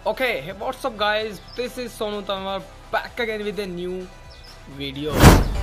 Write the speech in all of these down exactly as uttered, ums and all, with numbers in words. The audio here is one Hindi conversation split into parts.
Okay, hey, what's up guys? This is Sonu Tamar back again with a new video.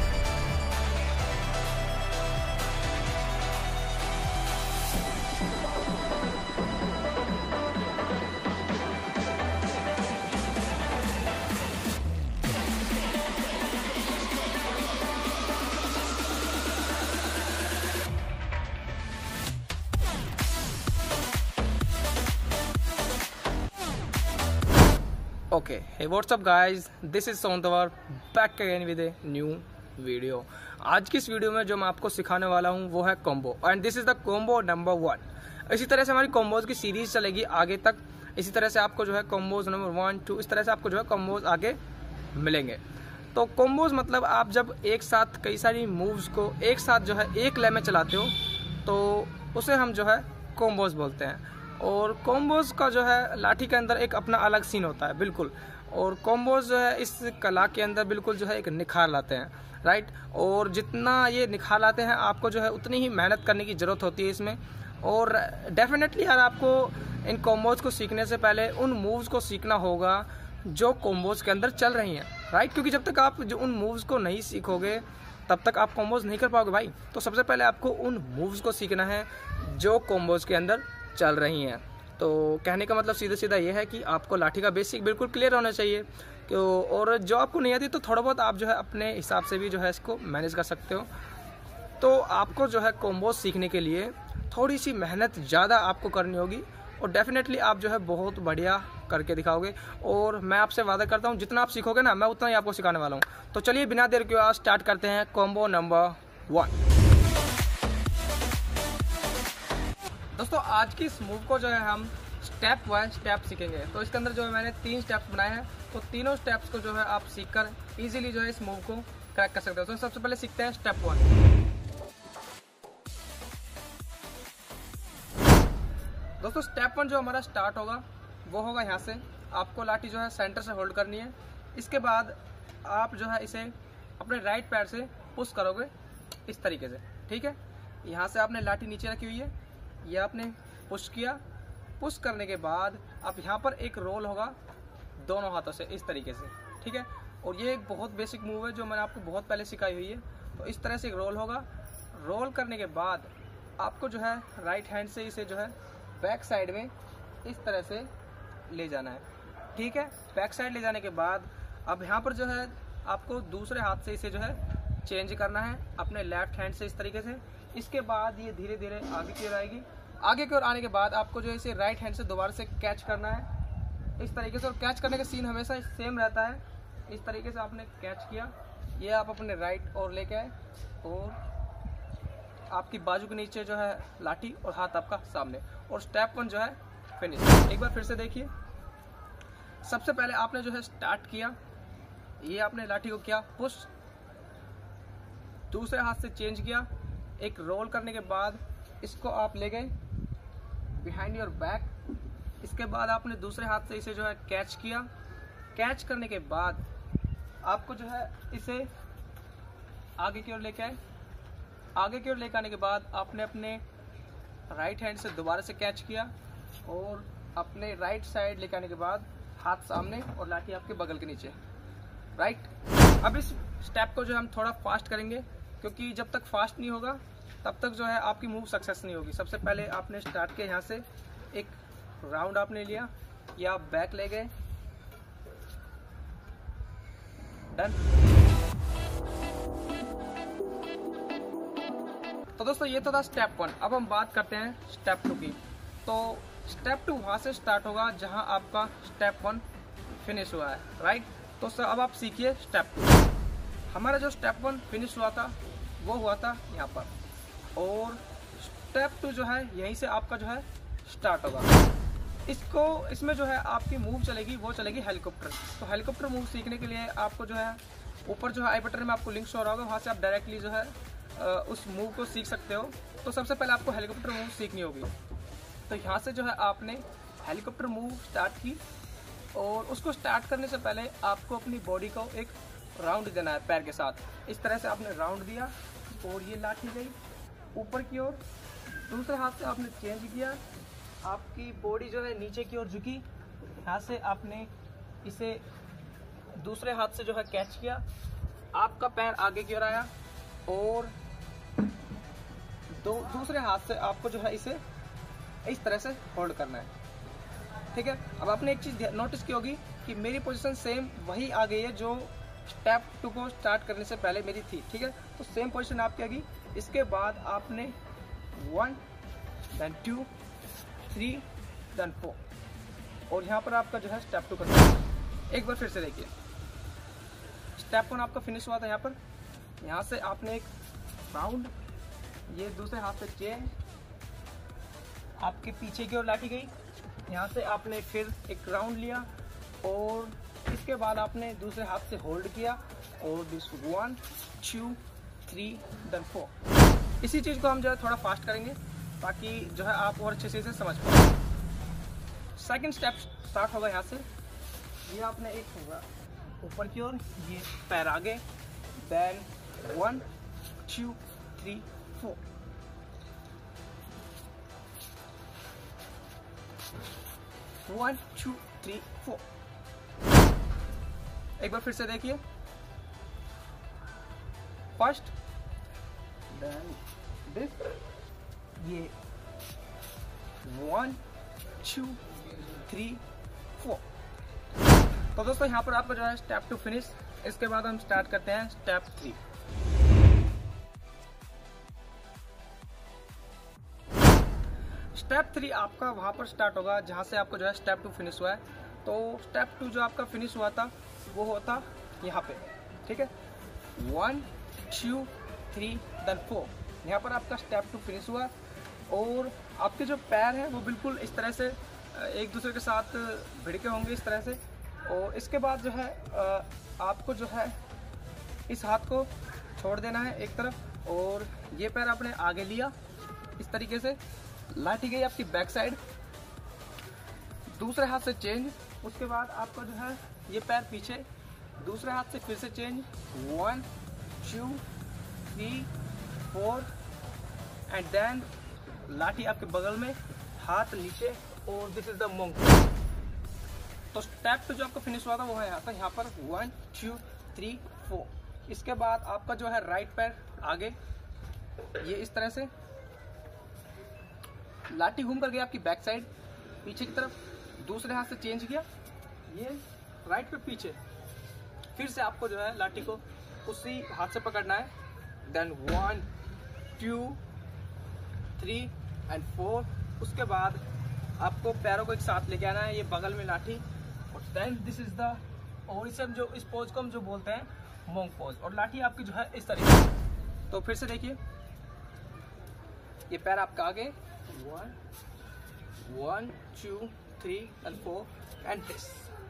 Okay hey whatsapp guys, this is सोनतवार back again with a new video. आज की इस वीडियो में जो मैं आपको सिखाने वाला हूं वो है combo, and this is the combo number one. इसी तरह से हमारी कॉम्बोज की सीरीज चलेगी आगे तक। इसी तरह से आपको जो है कॉम्बोज नंबर वन टू इस तरह से आपको जो है कॉम्बोज आगे मिलेंगे। तो कॉम्बोज मतलब आप जब एक साथ कई सारी मूव्स को एक साथ जो है एक लय में चलाते हो तो उसे हम जो है कॉम्बोज बोलते हैं। और कॉम्बोज का जो है लाठी के अंदर एक अपना अलग सीन होता है बिल्कुल। और कॉम्बोज जो है इस कला के अंदर बिल्कुल जो है एक निखार लाते हैं, राइट। और जितना ये निखार लाते हैं आपको जो है उतनी ही मेहनत करने की ज़रूरत होती है इसमें। और डेफिनेटली यार आपको इन कॉम्बोज को सीखने से पहले उन मूव्स को सीखना होगा जो कॉम्बोज के अंदर चल रही हैं, राइट। क्योंकि जब तक आप जो उन मूव्स को नहीं सीखोगे तब तक आप कॉम्बोज नहीं कर पाओगे भाई। तो सबसे पहले आपको उन मूव्स को सीखना है जो कॉम्बोज के अंदर चल रही हैं। तो कहने का मतलब सीधा सीधा ये है कि आपको लाठी का बेसिक बिल्कुल क्लियर होना चाहिए। तो और जो आपको नहीं आती तो थोड़ा बहुत आप जो है अपने हिसाब से भी जो है इसको मैनेज कर सकते हो। तो आपको जो है कॉम्बोज सीखने के लिए थोड़ी सी मेहनत ज़्यादा आपको करनी होगी और डेफिनेटली आप जो है बहुत बढ़िया करके दिखाओगे। और मैं आपसे वादा करता हूँ जितना आप सीखोगे ना मैं उतना ही आपको सिखाने वाला हूँ। तो चलिए बिना देर के आज स्टार्ट करते हैं कॉम्बो नंबर वन। दोस्तों आज की इस मूव को जो है हम स्टेप बाय स्टेप सीखेंगे। तो इसके अंदर जो है मैंने तीन स्टेप्स बनाए हैं। तो तीनों स्टेप्स को जो है आप सीखकर इजीली जो है इस मूव को क्रैक कर सकते हो। तो सबसे पहले सीखते हैं स्टेप वन। दोस्तों स्टेप वन जो हमारा स्टार्ट होगा वो होगा यहाँ से। आपको लाठी जो है सेंटर से होल्ड करनी है। इसके बाद आप जो है इसे अपने राइट पैर से पुश करोगे इस तरीके से, ठीक है। यहाँ से आपने लाठी नीचे रखी हुई है, ये आपने पुश किया। पुश करने के बाद अब यहाँ पर एक रोल होगा दोनों हाथों से इस तरीके से, ठीक है। और ये एक बहुत बेसिक मूव है जो मैंने आपको बहुत पहले सिखाई हुई है। तो इस तरह से एक रोल होगा। रोल करने के बाद आपको जो है राइट हैंड से इसे जो है बैक साइड में इस तरह से ले जाना है, ठीक है। बैक साइड ले जाने के बाद अब यहाँ पर जो है आपको दूसरे हाथ से इसे जो है चेंज करना है अपने लेफ्ट हैंड से इस तरीके से। इसके बाद ये धीरे धीरे आगे की ओर आएगी। आगे की ओर आने के बाद आपको जो है इसे राइट हैंड से दोबारा से कैच करना है इस तरीके से। और कैच करने का सीन हमेशा सेम रहता है। इस तरीके से आपने कैच किया, ये आप अपने राइट और लेके आए और आपकी बाजू के नीचे जो है लाठी और हाथ आपका सामने। और स्टेप वन जो है फिनिश। एक बार फिर से देखिए। सबसे पहले आपने जो है स्टार्ट किया, ये आपने लाठी को किया पुश, दूसरे हाथ से चेंज किया, एक रोल करने के बाद इसको आप ले गए बिहाइंड योर बैक। इसके बाद आपने दूसरे हाथ से इसे जो है कैच किया। कैच करने के बाद आपको जो है इसे आगे की ओर लेके आए। आगे की ओर लेकर आने के बाद आपने अपने राइट हैंड से दोबारा से कैच किया और अपने राइट साइड लेकर आने के बाद हाथ सामने और लाठी आपके बगल के नीचे, राइट। अब इस स्टेप को जो हम थोड़ा फास्ट करेंगे क्योंकि जब तक फास्ट नहीं होगा तब तक जो है आपकी मूव सक्सेस नहीं होगी। सबसे पहले आपने स्टार्ट किया, यहाँ से एक राउंड आपने लिया, या आप बैक ले गए, डन। तो दोस्तों ये तो था स्टेप वन। अब हम बात करते हैं स्टेप टू की। तो स्टेप टू वहाँ से स्टार्ट होगा जहाँ आपका स्टेप वन फिनिश हुआ है, राइट। तो सर अब आप सीखिए स्टेप टू। हमारा जो स्टेप वन फिनिश हुआ था वो हुआ था यहाँ पर। और स्टेप टू जो है यहीं से आपका जो है स्टार्ट होगा। इसको इसमें जो है आपकी मूव चलेगी वो चलेगी हेलीकॉप्टर। तो हेलीकॉप्टर मूव सीखने के लिए आपको जो है ऊपर जो है आई बटन में आपको लिंक शो रहा होगा, वहाँ से आप डायरेक्टली जो है उस मूव को सीख सकते हो। तो सबसे पहले आपको हेलीकॉप्टर मूव सीखनी होगी। तो यहाँ से जो है आपने हेलीकॉप्टर मूव स्टार्ट की और उसको स्टार्ट करने से पहले आपको अपनी बॉडी को एक राउंड देना है पैर के साथ। इस तरह से आपने राउंड दिया और ये लाठी गई ऊपर की ओर। दूसरे हाथ से आपने चेंज किया, आपकी बॉडी जो है नीचे की ओर झुकी यहाँ से आपने इसे दूसरे हाथ से जो है कैच किया, आपका पैर आगे की ओर आया और दो दूसरे हाथ से आपको जो है इसे इस तरह से होल्ड करना है। ठीक है, अब आपने एक चीज़ नोटिस की होगी कि मेरी पोजीशन सेम वही आ गई है जो स्टेप टू को स्टार्ट करने से पहले मेरी थी। ठीक है, तो सेम पोजीशन आपकी आ गई। इसके बाद आपने one then two three then four और यहाँ पर आपका जो है स्टेप टू करना है। एक बार फिर से देखिए, स्टेप वन आपका फिनिश हुआ था यहाँ पर। यहाँ से आपने एक राउंड, ये दूसरे हाथ से चेन आपके पीछे की ओर लाठी गई। यहाँ से आपने फिर एक राउंड लिया और इसके बाद आपने दूसरे हाथ से होल्ड किया और this one two three then four. इसी चीज़ को हम जो है थोड़ा फास्ट करेंगे ताकि जो है आप और अच्छे से इसे समझ पाए। सेकंड स्टेप स्टार्ट होगा यहाँ से। ये आपने एक ऊपर की ओर, ये पैर आगे, then one two three four. One two three four. एक बार फिर से देखिए, फर्स्ट देन दिस, ये वन टू थ्री फोर। तो दोस्तों यहाँ पर आपका जो है स्टेप टू फिनिश। इसके बाद हम स्टार्ट करते हैं स्टेप थ्री। स्टेप थ्री आपका वहां पर स्टार्ट होगा जहां से आपको जो है स्टेप टू फिनिश हुआ है। तो स्टेप टू जो आपका फिनिश हुआ था वो होता यहाँ पे। ठीक है, one two three then four. यहाँ पर आपका स्टेप टू फिनिश हुआ और आपके जो पैर हैं वो बिल्कुल इस तरह से एक दूसरे के साथ भिड़के होंगे इस तरह से। और इसके बाद जो है आपको जो है इस हाथ को छोड़ देना है एक तरफ और ये पैर आपने आगे लिया इस तरीके से, लाठी गई आपकी बैक साइड, दूसरे हाथ से चेंज। उसके बाद आपका जो है ये पैर पीछे, दूसरे हाथ से फिर से change, one two three four and then लाठी आपके बगल में, हाथ नीचे और दिस इज द मोंक। तो स्टेप टू जो आपका फिनिश हुआ था वो है यहाँ पर, यहाँ पर वन टू थ्री फोर। इसके बाद आपका जो है राइट पैर आगे, ये इस तरह से लाठी घूम कर गई आपकी बैक साइड पीछे की तरफ, दूसरे हाथ से चेंज किया, ये राइट पे पीछे, फिर से आपको जो है लाठी को उसी हाथ से पकड़ना है। Then one two three and four. उसके बाद आपको पैरों को एक साथ लेके आना है, ये बगल में लाठी, और देन दिस इज द और इसे हम जो इस पोज को हम जो बोलते हैं मोंक पोज, और लाठी आपकी जो है इस तरीके से। तो फिर से देखिए, ये पैर आपका आगे, one one two three and four and this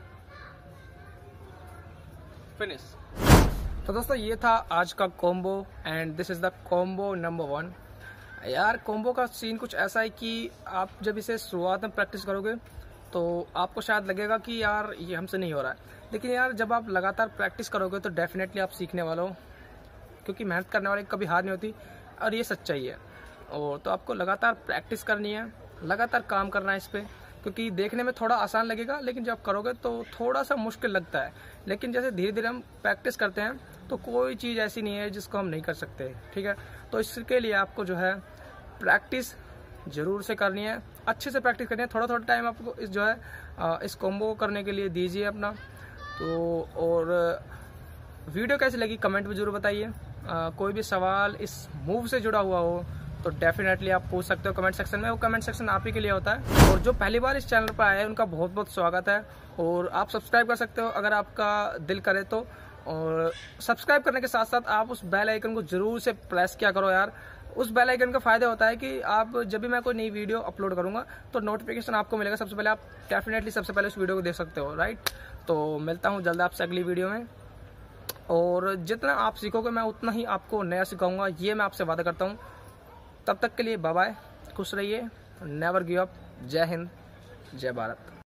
finish. तो दोस्तों ये था आज का combo and this is the combo number one. यार कॉम्बो का सीन कुछ ऐसा है कि आप जब इसे शुरुआत में प्रैक्टिस करोगे तो आपको शायद लगेगा कि यार ये हमसे नहीं हो रहा है, लेकिन यार जब आप लगातार प्रैक्टिस करोगे तो डेफिनेटली आप सीखने वाले हो, क्योंकि मेहनत करने वाले कभी हार नहीं होती और ये सच्चाई है। और तो आपको लगातार प्रैक्टिस करनी है, लगातार काम करना है इस पर, क्योंकि देखने में थोड़ा आसान लगेगा लेकिन जब करोगे तो थोड़ा सा मुश्किल लगता है। लेकिन जैसे धीरे धीरे हम प्रैक्टिस करते हैं तो कोई चीज़ ऐसी नहीं है जिसको हम नहीं कर सकते। ठीक है, तो इसके लिए आपको जो है प्रैक्टिस ज़रूर से करनी है, अच्छे से प्रैक्टिस करनी है। थोड़ा थोड़ा टाइम आपको इस जो है इस कॉम्बो करने के लिए दीजिए अपना। तो और वीडियो कैसी लगी कमेंट में ज़रूर बताइए। कोई भी सवाल इस मूव से जुड़ा हुआ हो तो डेफिनेटली आप पूछ सकते हो कमेंट सेक्शन में, वो कमेंट सेक्शन आप ही के लिए होता है। और जो पहली बार इस चैनल पर आए हैं उनका बहुत बहुत स्वागत है, और आप सब्सक्राइब कर सकते हो अगर आपका दिल करे तो। और सब्सक्राइब करने के साथ साथ आप उस बेल आइकन को जरूर से प्रेस किया करो यार। उस बेल आइकन का फायदा होता है कि आप जब भी मैं कोई नई वीडियो अपलोड करूंगा तो नोटिफिकेशन आपको मिलेगा सबसे पहले, आप डेफिनेटली सबसे पहले उस वीडियो को देख सकते हो, राइट। तो मिलता हूँ जल्द आपसे अगली वीडियो में, और जितना आप सीखोगे मैं उतना ही आपको नया सिखाऊंगा, ये मैं आपसे वादा करता हूँ। तब तक के लिए बाय बाय, खुश रहिए, नेवर गिव अप। जय हिंद, जय भारत।